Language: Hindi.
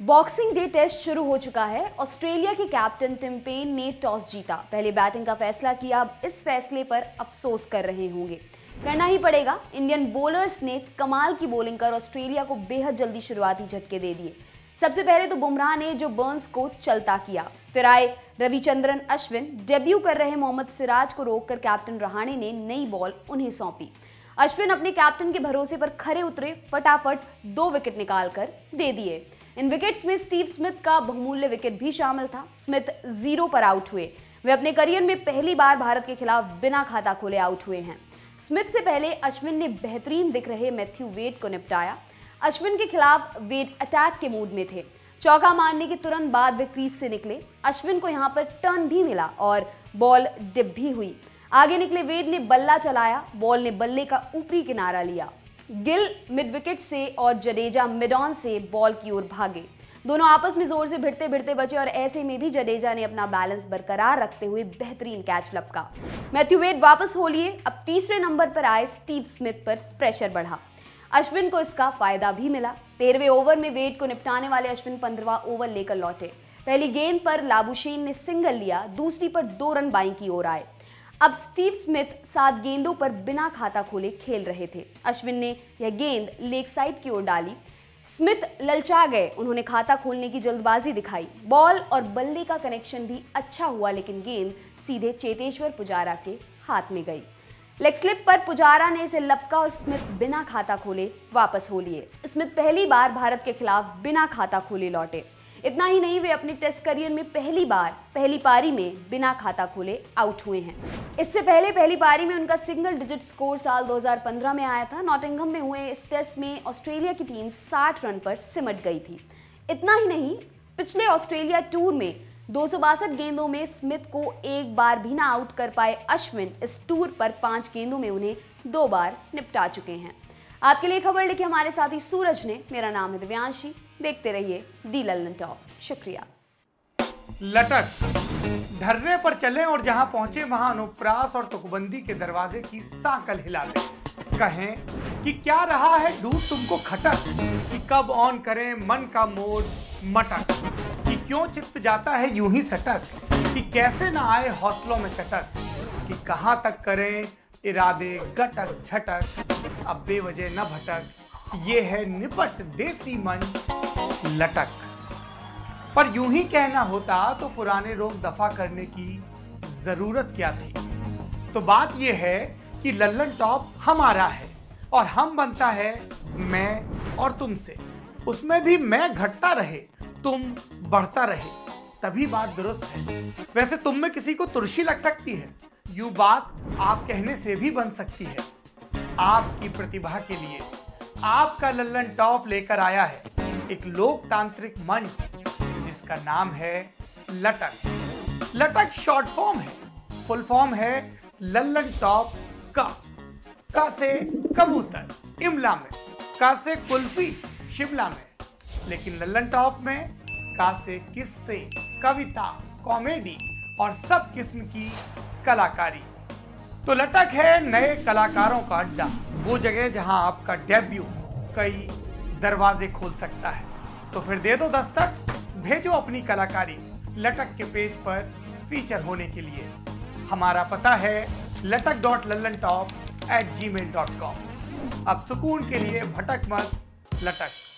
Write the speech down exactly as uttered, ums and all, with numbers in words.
बॉक्सिंग डे टेस्ट शुरू हो चुका है। ऑस्ट्रेलिया के कैप्टन टिम पेन ने टॉस जीता, पहले बैटिंग का फैसला किया। अब इस फैसले पर अफसोस कर रहे होंगे, करना ही पड़ेगा। इंडियन बॉलर्स ने कमाल की बॉलिंग कर ऑस्ट्रेलिया को बेहद जल्दी शुरुआती झटके दे दिए। सबसे पहले तो बुमराह ने जो बर्न्स को चलता किया, फिर आए रविचंद्रन अश्विन। डेब्यू कर रहे मोहम्मद सिराज को रोककर कैप्टन रहाणे ने नई बॉल उन्हें सौंपी। अश्विन अपने कैप्टन के भरोसे पर खरे उतरे, फटाफट दो विकेट निकालकर दे दिए। इन विकेट्स में स्टीव स्मिथ का बहुमूल्य विकेट भी शामिल था। स्मिथ जीरो पर आउट हुए। वे अपने करियर में पहली बार भारत के खिलाफ बिना खाता खोले आउट हुए हैं। स्मिथ से पहले अश्विन ने बेहतरीन दिख रहे मैथ्यू वेड को निपटाया। अश्विन के खिलाफ वेड अटैक के मूड में थे। चौका मारने के तुरंत बाद वे क्रीज से निकले। अश्विन को यहां पर टर्न भी मिला और बॉल डिप भी हुई। आगे निकले वेड ने बल्ला चलाया, बॉल ने बल्ले का ऊपरी किनारा लिया। गिल मिड विकेट से और जडेजा मिड ऑन से बॉल की ओर भागे। दोनों आपस में जोर से भिड़ते भिड़ते बचे और ऐसे में भी जडेजा ने अपना बैलेंस बरकरार रखते हुए बेहतरीन कैच लपका। मैथ्यू वेड वापस हो लिए। अब तीसरे नंबर पर आए स्टीव स्मिथ पर प्रेशर बढ़ा। अश्विन को इसका फायदा भी मिला। तेरहवें ओवर में वेड को निपटाने वाले अश्विन पंद्रहवां ओवर लेकर लौटे। पहली गेंद पर लाबुशेन ने सिंगल लिया, दूसरी पर दो रन बाईं की ओर आए। अब स्टीव स्मिथ सात गेंदों पर बिना खाता खोले खेल रहे थे। अश्विन ने यह गेंद लेग साइड की ओर डाली। स्मिथ ललचा गए, उन्होंने खाता खोलने की जल्दबाजी दिखाई। बॉल और बल्ले का कनेक्शन भी अच्छा हुआ, लेकिन गेंद सीधे चेतेश्वर पुजारा के हाथ में गई। लेग स्लिप पर पुजारा ने इसे लपका और स्मिथ बिना खाता खोले वापस हो लिए। स्मिथ पहली बार भारत के खिलाफ बिना खाता खोले लौटे। इतना ही नहीं, वे अपने टेस्ट करियर में पहली बार पहली पारी में बिना खाता खोले आउट हुए हैं। इससे पहले पहली पारी में उनका सिंगल डिजिट स्कोर साल दो हज़ार पंद्रह में आया था। नॉटिंघम में हुए इस टेस्ट में ऑस्ट्रेलिया की टीम साठ रन पर सिमट गई थी। इतना ही नहीं, पिछले ऑस्ट्रेलिया टूर में दो सौ बासठ गेंदों में स्मिथ को एक बार भी ना आउट कर पाए अश्विन इस टूर पर पांच गेंदों में उन्हें दो बार निपटा चुके हैं। आपके लिए खबर लिखी हमारे साथी सूरज ने। मेरा नाम है दिव्यांशी। देखते रहिए दी लल्लन टॉप। शुक्रिया। लटक धरने पर चलें और जहां पहुंचे वहां अनुप्रास और तुकबंदी के दरवाजे की सांकल हिला दें। कहें कि क्या रहा है ढूंढ तुमको खटक, कि कब ऑन करें मन का मोड मटक, कि क्यों चित्त जाता है यूं ही सटक, कि कैसे ना आए हौसलों में चटक, कि कहां तक करें इरादे गटक झटक, अब बेवजह न भटक, ये है निपट देसी मन लटक। पर यूं ही कहना होता तो पुराने रोग दफा करने की जरूरत क्या थी। तो बात यह है कि लल्लन टॉप हमारा है और हम बनता है मैं और तुमसे। उसमें भी मैं घटता रहे, तुम बढ़ता रहे, तभी बात दुरुस्त है। वैसे तुम में किसी को तुरशी लग सकती है, यूं बात आप कहने से भी बन सकती है। आपकी प्रतिभा के लिए आपका लल्लन टॉप लेकर आया है एक लोकतांत्रिक मंच जिसका नाम है लटक। लटक शॉर्ट फॉर्म है, फुल फॉर्म है लल्लन टॉप का। का से कबूतर इमला में, का से कुल्फी शिमला में, लेकिन लल्लन टॉप में का से किस्से, कविता, कॉमेडी और सब किस्म की कलाकारी। तो लटक है नए कलाकारों का अड्डा, वो जगह जहां आपका डेब्यू कई दरवाजे खोल सकता है। तो फिर दे दो दस्तक, भेजो अपनी कलाकारी लटक के पेज पर फीचर होने के लिए। हमारा पता है Latak dot Lallan top at Gmail dot com. अब सुकून के लिए भटक मत, लटक।